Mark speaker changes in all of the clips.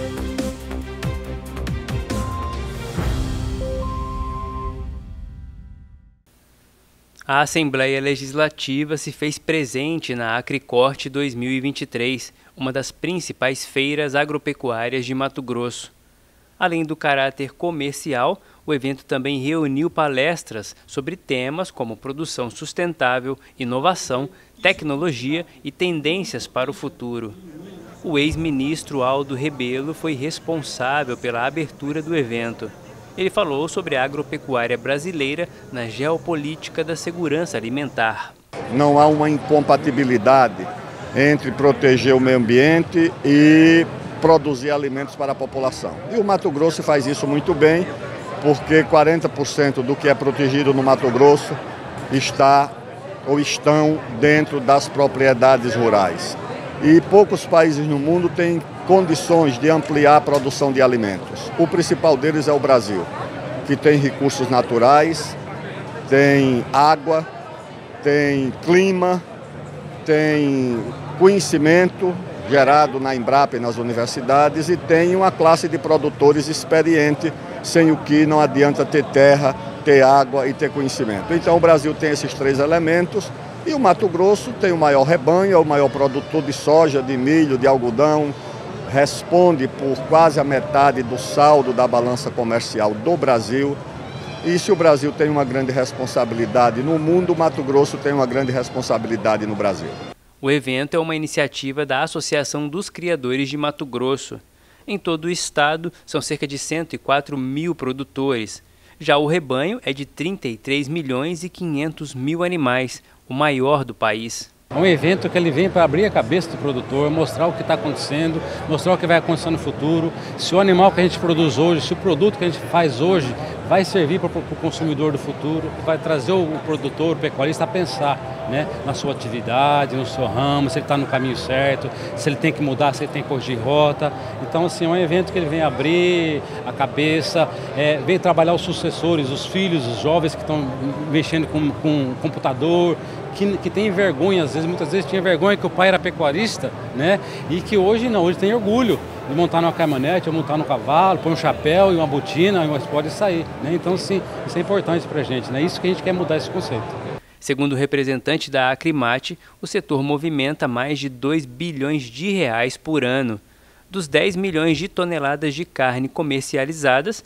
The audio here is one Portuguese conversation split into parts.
Speaker 1: A Assembleia Legislativa se fez presente na Acricorte 2023, uma das principais feiras agropecuárias de Mato Grosso. Além do caráter comercial, o evento também reuniu palestras sobre temas como produção sustentável, inovação, tecnologia e tendências para o futuro. O ex-ministro Aldo Rebelo foi responsável pela abertura do evento. Ele falou sobre a agropecuária brasileira na geopolítica da segurança alimentar.
Speaker 2: Não há uma incompatibilidade entre proteger o meio ambiente e produzir alimentos para a população. E o Mato Grosso faz isso muito bem, porque 40% do que é protegido no Mato Grosso está ou estão dentro das propriedades rurais. E poucos países no mundo têm condições de ampliar a produção de alimentos. O principal deles é o Brasil, que tem recursos naturais, tem água, tem clima, tem conhecimento gerado na Embrapa e nas universidades e tem uma classe de produtores experiente, sem o que não adianta ter terra, ter água e ter conhecimento. Então o Brasil tem esses três elementos e o Mato Grosso tem o maior rebanho, é o maior produtor de soja, de milho, de algodão, responde por quase a metade do saldo da balança comercial do Brasil. E se o Brasil tem uma grande responsabilidade no mundo, o Mato Grosso tem uma grande responsabilidade no Brasil.
Speaker 1: O evento é uma iniciativa da Associação dos Criadores de Mato Grosso. Em todo o estado, são cerca de 104 mil produtores. Já o rebanho é de 33 milhões e 500 mil animais, o maior do país.
Speaker 3: É um evento que ele vem para abrir a cabeça do produtor, mostrar o que está acontecendo, mostrar o que vai acontecer no futuro, se o animal que a gente produz hoje, se o produto que a gente faz hoje vai servir para o consumidor do futuro, vai trazer o produtor, o pecuarista a pensar, né, na sua atividade, no seu ramo, se ele está no caminho certo, se ele tem que mudar, se ele tem que corrigir rota. Então, assim, é um evento que ele vem abrir a cabeça, vem trabalhar os sucessores, os filhos, os jovens que estão mexendo com computador, que tem vergonha, muitas vezes tinha vergonha que o pai era pecuarista, né? E que hoje não, hoje tem orgulho de montar numa caminhonete, ou montar no cavalo, põe um chapéu e uma botina, mas pode sair, né? Então, sim, isso é importante para a gente, né? Isso que a gente quer mudar esse conceito.
Speaker 1: Segundo o representante da Acrimate, o setor movimenta mais de 2 bilhões de reais por ano. Dos 10 milhões de toneladas de carne comercializadas,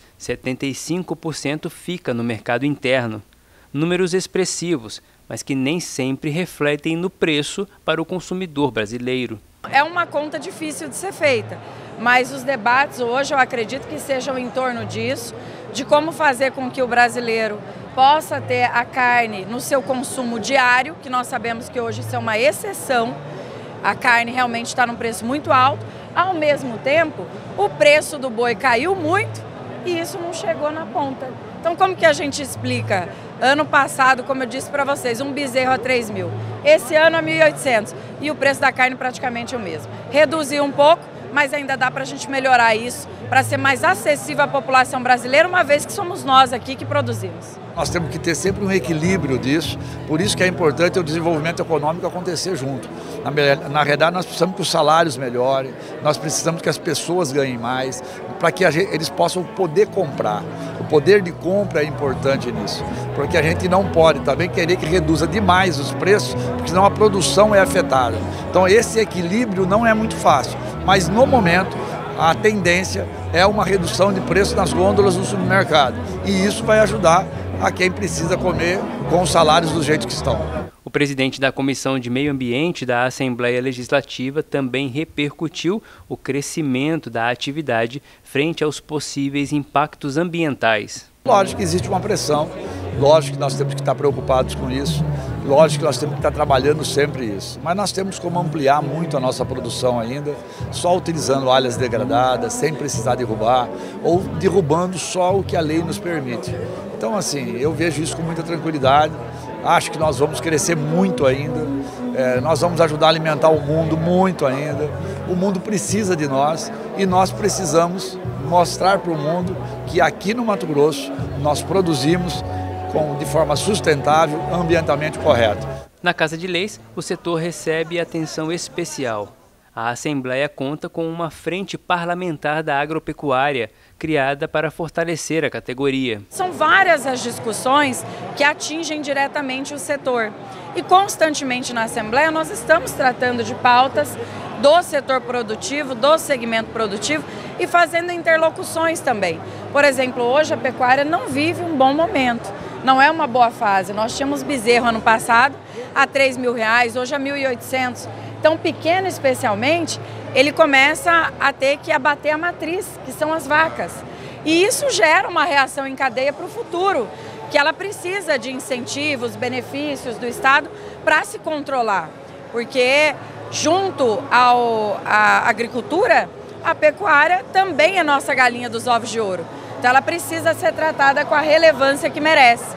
Speaker 1: 75% fica no mercado interno. Números expressivos, mas que nem sempre refletem no preço para o consumidor brasileiro.
Speaker 4: É uma conta difícil de ser feita, mas os debates hoje eu acredito que sejam em torno disso, de como fazer com que o brasileiro possa ter a carne no seu consumo diário, que nós sabemos que hoje isso é uma exceção, a carne realmente está num preço muito alto, ao mesmo tempo o preço do boi caiu muito e isso não chegou na ponta. Então como que a gente explica? Ano passado, como eu disse para vocês, um bezerro a 3 mil. Esse ano a 1.800 e o preço da carne praticamente o mesmo. Reduziu um pouco, mas ainda dá para a gente melhorar isso, para ser mais acessível à população brasileira, uma vez que somos nós aqui que produzimos.
Speaker 5: Nós temos que ter sempre um equilíbrio disso, por isso que é importante o desenvolvimento econômico acontecer junto. Na realidade, nós precisamos que os salários melhorem, nós precisamos que as pessoas ganhem mais, para que eles possam poder comprar. O poder de compra é importante nisso, porque a gente não pode também querer que reduza demais os preços, porque senão a produção é afetada. Então esse equilíbrio não é muito fácil, mas no momento a tendência é uma redução de preço nas gôndolas do supermercado e isso vai ajudar a quem precisa comer com os salários do jeito que estão.
Speaker 1: O presidente da Comissão de Meio Ambiente da Assembleia Legislativa também repercutiu o crescimento da atividade frente aos possíveis impactos ambientais.
Speaker 5: Lógico que existe uma pressão, lógico que nós temos que estar preocupados com isso, lógico que nós temos que estar trabalhando sempre isso, mas nós temos como ampliar muito a nossa produção ainda, só utilizando áreas degradadas, sem precisar derrubar, ou derrubando só o que a lei nos permite. Então, assim, eu vejo isso com muita tranquilidade, acho que nós vamos crescer muito ainda, nós vamos ajudar a alimentar o mundo muito ainda, o mundo precisa de nós e nós precisamos mostrar para o mundo que aqui no Mato Grosso nós produzimos de forma sustentável, ambientalmente correta.
Speaker 1: Na Casa de Leis, o setor recebe atenção especial. A Assembleia conta com uma frente parlamentar da agropecuária, criada para fortalecer a categoria.
Speaker 4: São várias as discussões que atingem diretamente o setor. E constantemente na Assembleia nós estamos tratando de pautas do setor produtivo, do segmento produtivo e fazendo interlocuções também. Por exemplo, hoje a pecuária não vive um bom momento, não é uma boa fase. Nós tínhamos bezerro ano passado a R$3.000, hoje a R$1.800. Então, pequeno especialmente, ele começa a ter que abater a matriz, que são as vacas. E isso gera uma reação em cadeia para o futuro, que ela precisa de incentivos, benefícios do Estado para se controlar. Porque junto à agricultura, a pecuária também é nossa galinha dos ovos de ouro. Então ela precisa ser tratada com a relevância que merece.